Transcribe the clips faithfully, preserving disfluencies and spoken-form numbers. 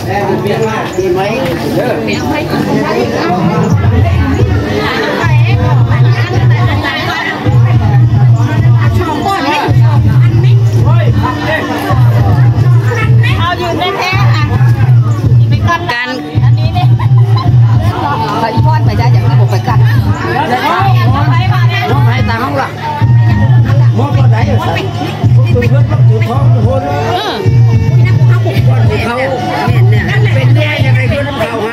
ดีไหมเอาอยู่ในแท้ค่ะการอันนี้เนี่ยไปพอดไปได้อย่างที่ผมไปกันมองให้ตาห้องละมองก็ได้อยู่สิตัวเพื่อนตัวท้องคนเขาเนี่ยเป็นแย่ยังไงก็ต้องเขาฮะ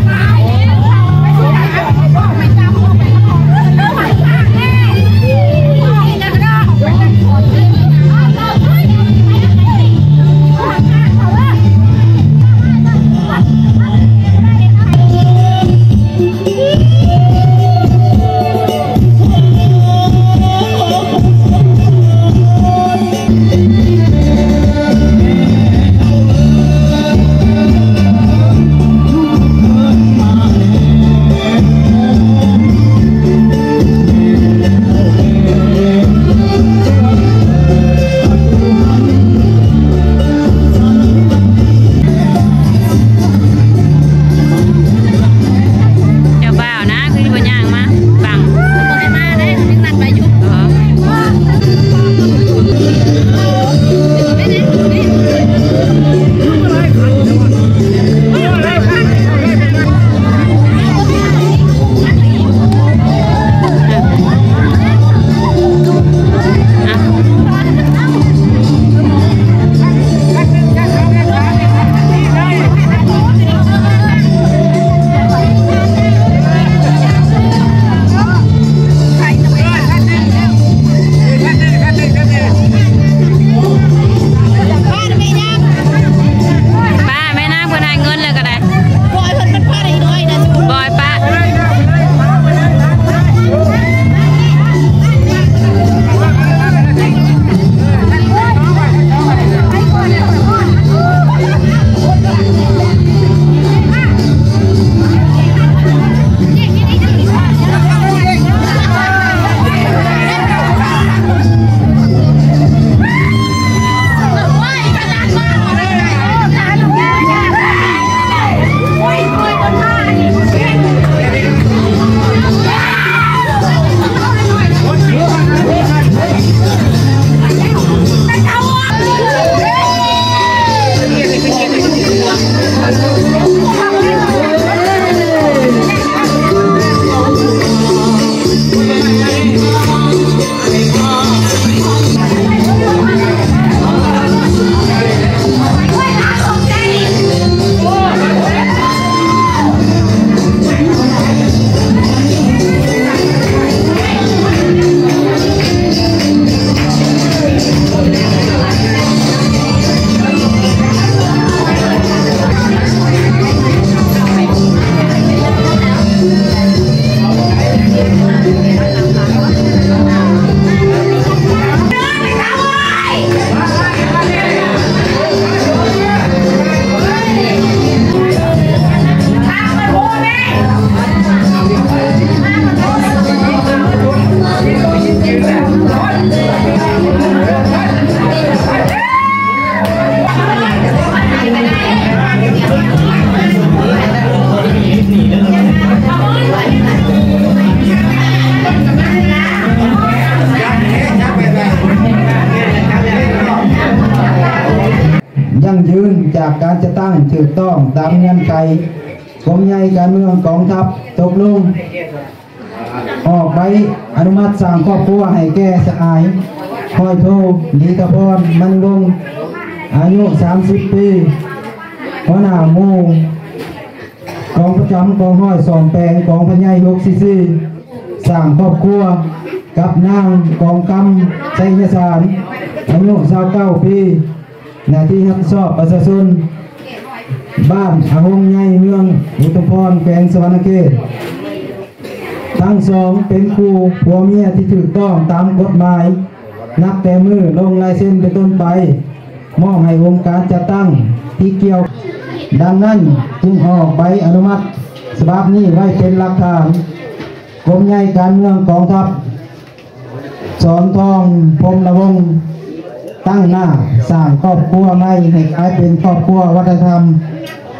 ยั่งยืนจากการจะตั้งถูกต้องตามเงื่อนไขกรมใหญ่การเมืองกองทัพตกลงออกใบอนุมัติสั่งครอบครัวให้แก้สะอายคอยโทดีตะพรมันวงอายุสามสิบปีหัวหน้าหมู่กองประจำกองห้อยสองแปลงกองพญายหกซีซีสั่งครอบครัวกับนางกองกำชัยสารอายุสาวเก้าปีหน้าที่รับผิดชอบประชาชนบ้านอาหงใหญ่เมืองอุตพรแขวงสวรรณเขตทั้งสองเป็นครูผัวเมียที่ถูกต้องตามกฎหมายนับแต่มือลงลายเส้นเป็นต้นไปมอบให้องค์การจัดตั้งที่เกี่ยวดังนั้นจึงออกใบอนุมัติฉบับนี้ไว้เป็นหลักฐานกรมใหญ่การเมืองกองทัพสอนทองพรหมระวงศ์ตั้งหน้าสร้างครอบครัวใหม่ให้กลายเป็นครอบครัววัฒนธรรม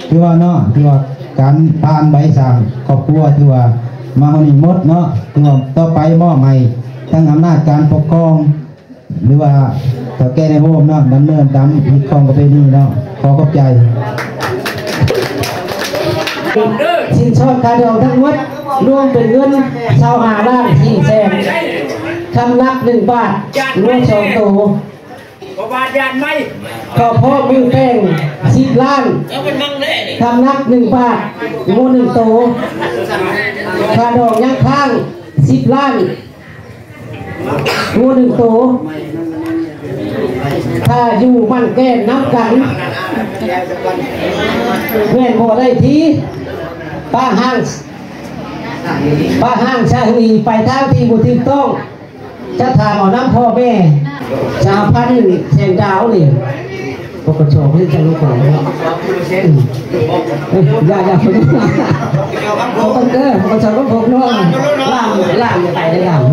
ที่ว่าเนาะที่ว่าการผ่านใบสั่งครอบครัวที่ว่ามาคนนี้หมดเนาะที่ว่าต่อไปมอบให้ทั้งอำนาจการปกครองหรือว่าถ้าแก้ในโฮมเนาะดำเนินตามพิธีของประเพณีเนาะขอขอบใจสินสอดการดองทั้งหมดรวมเป็นเงินชาวหาล้านที่แสนคำนับหนึ่งบาทรวมสองตัวบาทยันไหมก็พ่อมือแป้งสิบล้านคำนับหนึ่งบาทรวมหนึ่งตัวค่าดอกยังข้างสิบล้านรวมหนึ่งตัวถ้าอยู่มันแก้น้ำกันเพื่อนพอได้ทีป้าห้างป้าห้างชาลีไปทางที่บุตรต้องจะถามเอาน้ำพ่อแม่ชาวพันธุ์แสงดาวนี่ปกติเพื่อนจะรู้ก่อนอย่าอย่าคนนี้เขาต้องเด้อเขาจะรู้ผมน้องล่างล่างจะไปได้ล่าง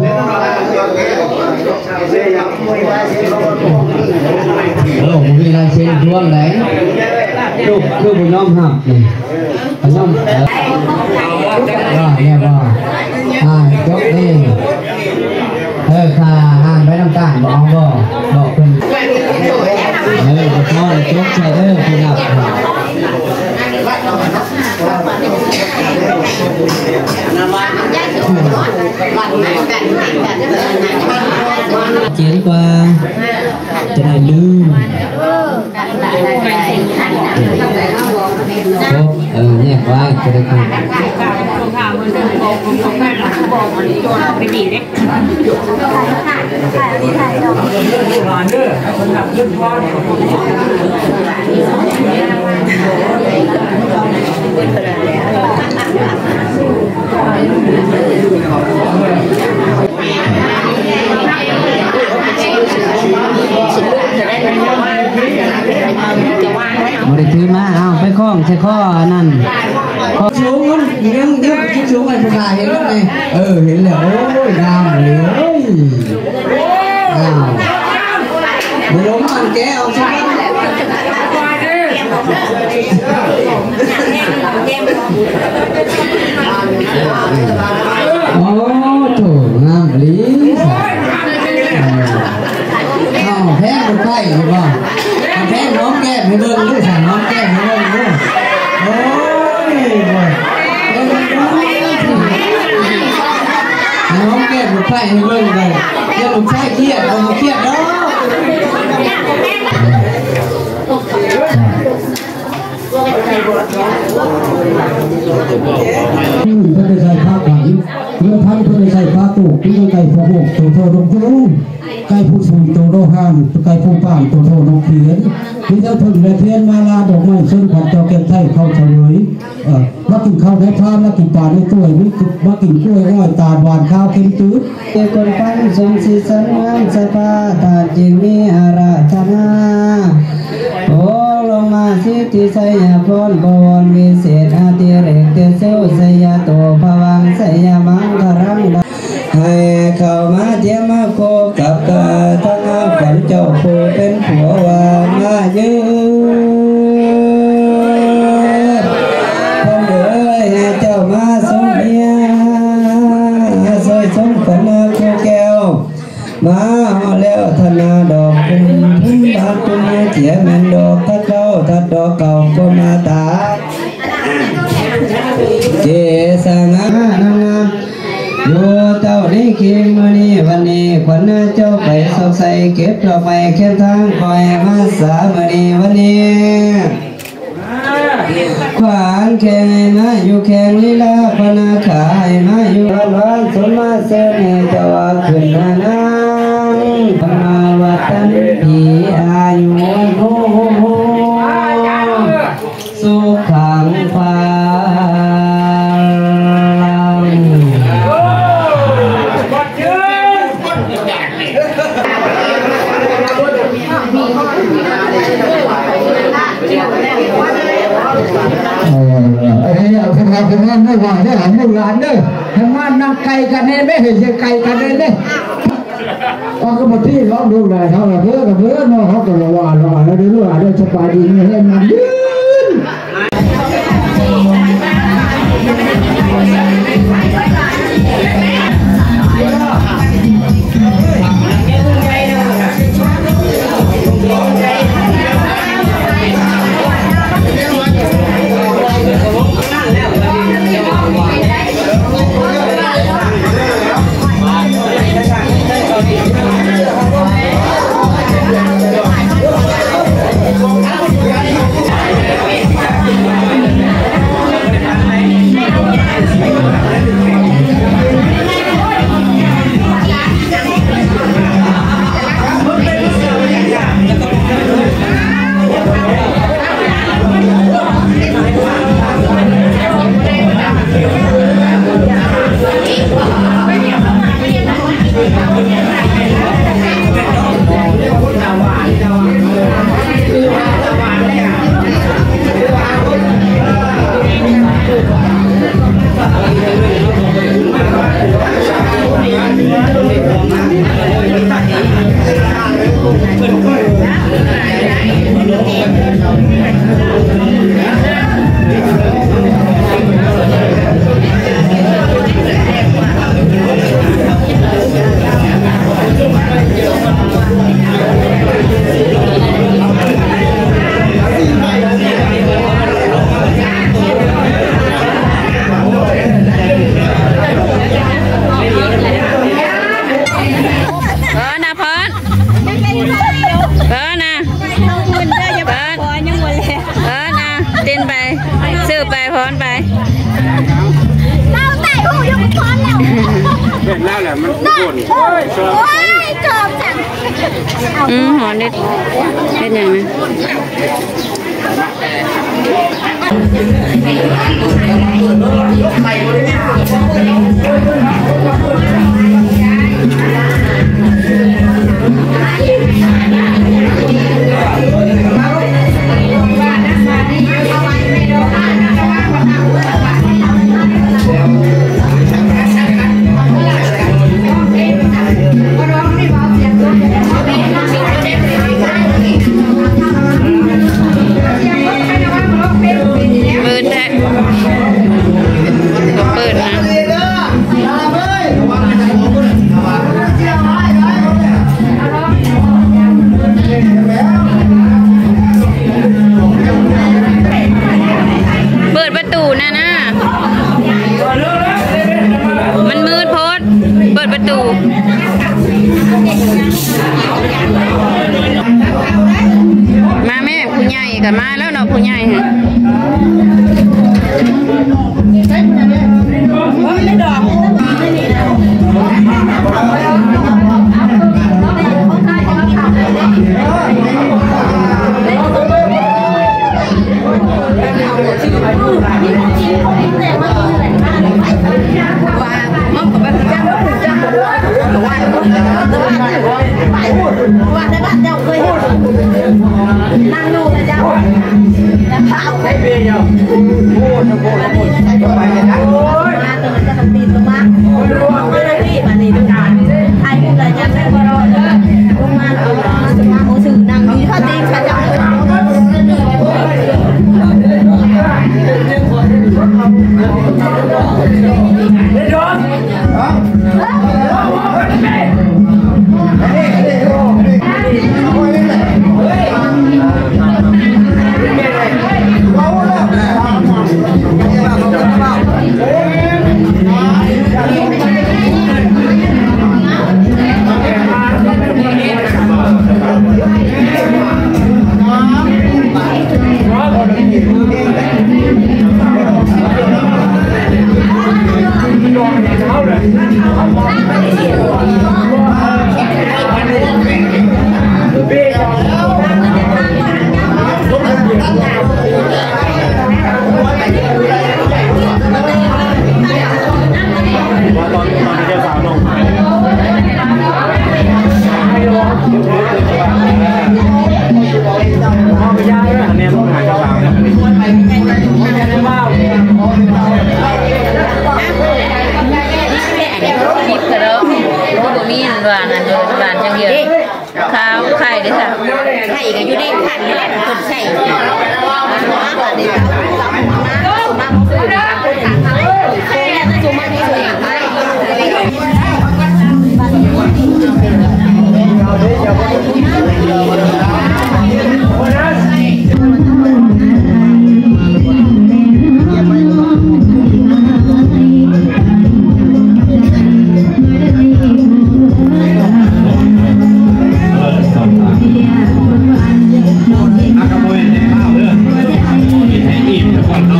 โอ้ผมมีลายเซ็นดวงไหนลูกคือผมน้องหักนี่ผมน้องว่าเนี่ยว่าอ่ายกนี่เออค่ะห่างไปน้ำตาลบอกบอกบอกคุณเออบอกน้อยยกใส่เออคุณนับเจียนกว่าจะได้ลืมเออเนี่ยว่าจะได้คุณไปดีเด็กมาได้ถือมาเอาไปคล้องใส่ข้อนั่นสูงมันยังยังคิดสูงไอ้ผู้ชายเห็นแล้วไงเออเห็นแล้วโอ้ยดำเลยอ้าวมันล้มมันแกเอาใช่ไหมโอ้โถงามลีอ้าวแพ้คนไข้หรือเปล่าแพ้น้องแก้มให้เบิ้งด้วยสั่งน้องแก้มให้เบิ้งด้วยโอ้ยน้องแก้มคนไข้ให้เบิ้งเลยเดี๋ยวคนไข้เครียดเอามาเครียดเนาะเพื่อนใส่ผ้าขวัญเพื่อนพันเพื่อนใส่ผ้าตุกเพื่อนไก่ผู้หกตัวโตลงทุลุงไก่ผู้สูงตัวโลห้ามไก่ผู้ป่านตัวโตลงเขียนที่เจ้าถึงและเทียนมาลาดอกไม้เส้นขวัญเจ้าแก้มไทยเข้าเฉลยมากินข้าวได้ข้าวมากินปลาได้กล้วยมากินกล้วยอ้อยตาหวานข้าวเค็มจืดเกี่ยวกับฟันสมศรีสันงามสภาตาจิมีอาราธนาโอ้ลงมาสิทธิสยามพรบวรวิเศษอาติเรกเตโสสยโตภวังสยามังครังให้เข้ามาเทียมมาโคกับกาทั้งฝันเจ้าผู้เป็นผัวว่ามาเยอะคนเอ๋ยให้เจ้ามาสมเมียสวยสมฝันคู่แก้วมาแล้วธนาดอกคุณทุ่งตาคุณเจียมันดอกทัดเก่าทัดดอกเก่าก็มาตาเจสงานางามอยู่เจ้าได้คิมมือนี้วันนี้ขวัญเจ้าไปสกใส่เก็บเราไปแค่ทางคอยมาสามือนี้วันนี้ขวานแข่งมาอยู่แข่งลีลาพนาขายมาอยู่วันวันสมมาเสน่ห์จะว่าขึ้นนานพนาวัตันผีอายุวันโฮโฮสุขังพาทำงานทำงานไม่ไหวได้หันลูกหลานเด้อทำงานนั่งไกลกันเนี่ยไม่เห็นจะไกลกันเลยเนี่ยก็ก็มาที่ร้องดูแลเขาเพื่อกับเพื่อนน้องเขาก็ระวังระวังแล้วดูแลด้วยสบายดีเห็นมันยืนอืมหอมเด็ดเป็นอย่างนั้นมาแม่ผู้ใหญ่กับมาแล้วเนาะผู้ใหญ่ฮะนั่งดูนะเจ้าแล้วข้าวไม่เป็นยังโอ้โหโอ้โหโอ้โหไปเลยนะมาตัวมันจะทำตีนลงมาไม่ได้พี่มาดีด้วยกันไทยพูดอะไรยังไม่พอรอเลยลงมาเอามาสมาโอสื่อนั่งดูท่าตีนข้าเจ้าอิ่มทุกคน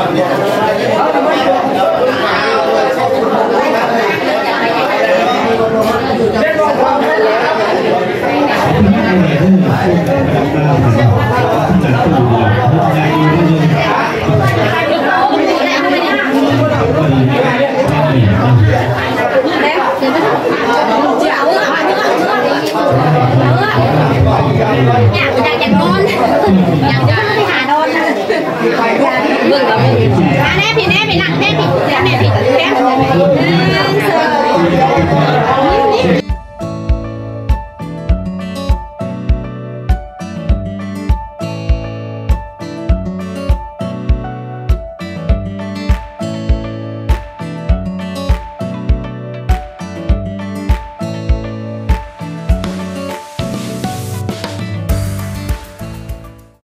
เนี่ย